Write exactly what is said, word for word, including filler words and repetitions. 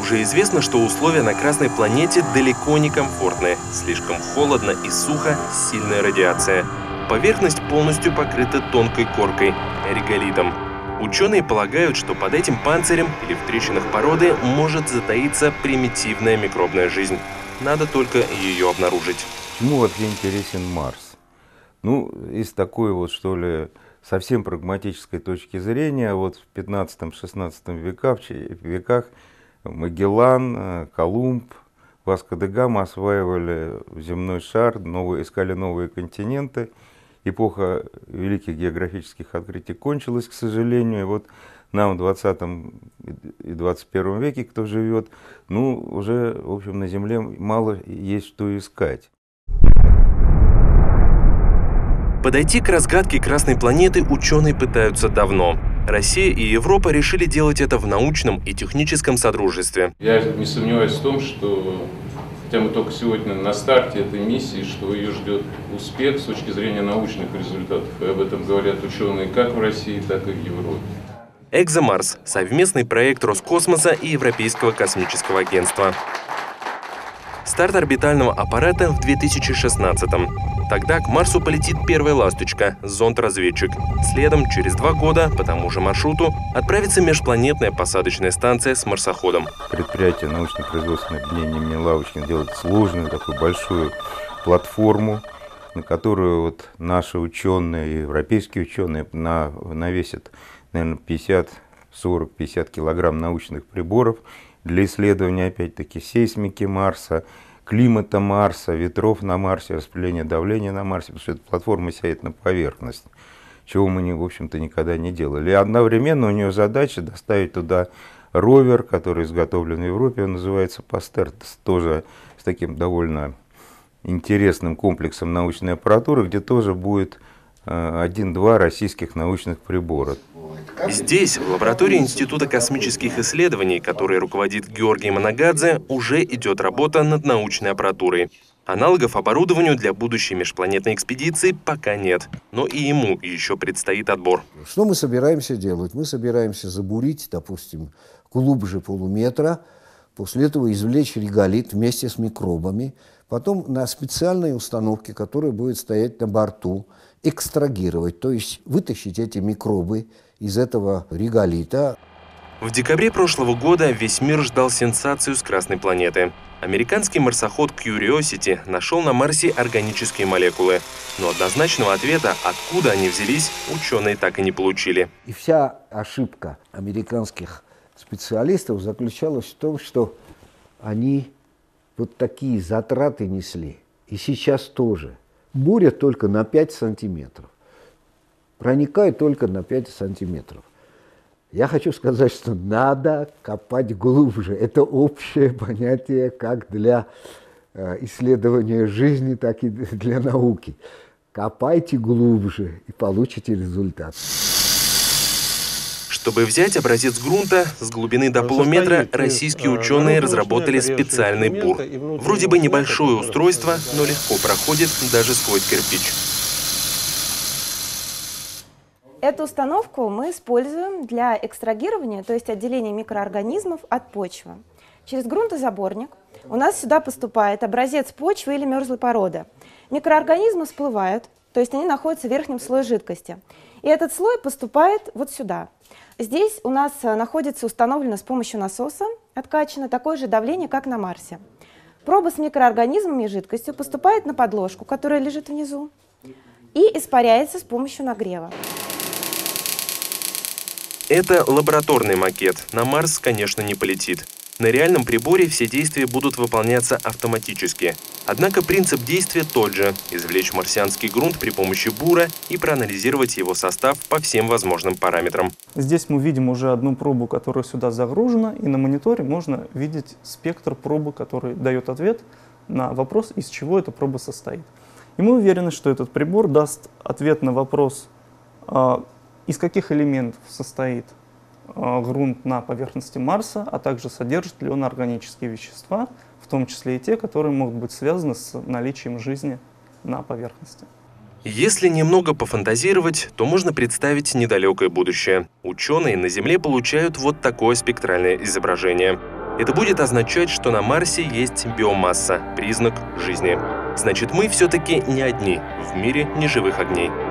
Уже известно, что условия на Красной планете далеко не комфортные. Слишком холодно и сухо, сильная радиация. Поверхность полностью покрыта тонкой коркой – реголитом. Ученые полагают, что под этим панцирем или в трещинах породы может затаиться примитивная микробная жизнь. Надо только ее обнаружить. Почему вообще интересен Марс? Ну, из такой вот, что ли, совсем прагматической точки зрения, вот в пятнадцатом-шестнадцатом веках, веках Магеллан, Колумб, Васко де Гама осваивали земной шар, новые, искали новые континенты. Эпоха великих географических открытий кончилась, к сожалению. И вот нам в двадцатом и двадцать первом веке, кто живет, ну, уже, в общем, на Земле мало есть что искать. Подойти к разгадке Красной планеты ученые пытаются давно. Россия и Европа решили делать это в научном и техническом содружестве. Я не сомневаюсь в том, что, хотя мы только сегодня на старте этой миссии, что ее ждет успех с точки зрения научных результатов. И об этом говорят ученые как в России, так и в Европе. «Экзомарс» – совместный проект Роскосмоса и Европейского космического агентства. Старт орбитального аппарата в две тысячи шестнадцатом. Тогда к Марсу полетит первая «Ласточка» – зонд-разведчик. Следом, через два года, по тому же маршруту, отправится межпланетная посадочная станция с марсоходом. Предприятие научно-производственное объединение имени Лавочкина делает сложную, такую большую платформу, на которую вот наши ученые, европейские ученые на, навесят, наверное, пятьдесят, сорок, пятьдесят килограмм научных приборов для исследования, опять-таки, сейсмики Марса, климата Марса, ветров на Марсе, распределения давления на Марсе, потому что эта платформа сядет на поверхность, чего мы, в общем-то, никогда не делали. И одновременно у нее задача доставить туда ровер, который изготовлен в Европе, он называется Пастер, тоже с таким довольно интересным комплексом научной аппаратуры, где тоже будет один-два российских научных прибора. Здесь, в лаборатории Института космических исследований, который руководит Георгий Манагадзе, уже идет работа над научной аппаратурой. Аналогов оборудованию для будущей межпланетной экспедиции пока нет, но и ему еще предстоит отбор. Что мы собираемся делать? Мы собираемся забурить, допустим, глубже полуметра, после этого извлечь реголит вместе с микробами, потом на специальной установке, которая будет стоять на борту, экстрагировать, то есть вытащить эти микробы из этого реголита. В декабре прошлого года весь мир ждал сенсацию с Красной планеты. Американский марсоход Curiosity нашел на Марсе органические молекулы. Но однозначного ответа, откуда они взялись, ученые так и не получили. И вся ошибка американских специалистов заключалась в том, что они вот такие затраты несли. И сейчас тоже. Буря только на пять сантиметров. Проникает только на пять сантиметров. Я хочу сказать, что надо копать глубже. Это общее понятие как для э, исследования жизни, так и для науки. Копайте глубже и получите результат. Чтобы взять образец грунта с глубины до полуметра, российские ученые разработали специальный бур. Вроде бы небольшое устройство, но легко проходит даже сквозь кирпич. Эту установку мы используем для экстрагирования, то есть отделения микроорганизмов от почвы. Через грунтозаборник у нас сюда поступает образец почвы или мерзлой породы. Микроорганизмы всплывают, то есть они находятся в верхнем слое жидкости. И этот слой поступает вот сюда. Здесь у нас находится установлено с помощью насоса, откачано такое же давление, как на Марсе. Проба с микроорганизмами и жидкостью поступает на подложку, которая лежит внизу, и испаряется с помощью нагрева. Это лабораторный макет. На Марс, конечно, не полетит. На реальном приборе все действия будут выполняться автоматически. Однако принцип действия тот же – извлечь марсианский грунт при помощи бура и проанализировать его состав по всем возможным параметрам. Здесь мы видим уже одну пробу, которая сюда загружена, и на мониторе можно видеть спектр пробы, который дает ответ на вопрос, из чего эта проба состоит. И мы уверены, что этот прибор даст ответ на вопрос, из каких элементов состоит грунт на поверхности Марса, а также содержит ли он органические вещества, в том числе и те, которые могут быть связаны с наличием жизни на поверхности. Если немного пофантазировать, то можно представить недалекое будущее. Ученые на Земле получают вот такое спектральное изображение. Это будет означать, что на Марсе есть биомасса, признак жизни. Значит, мы все-таки не одни в мире неживых огней.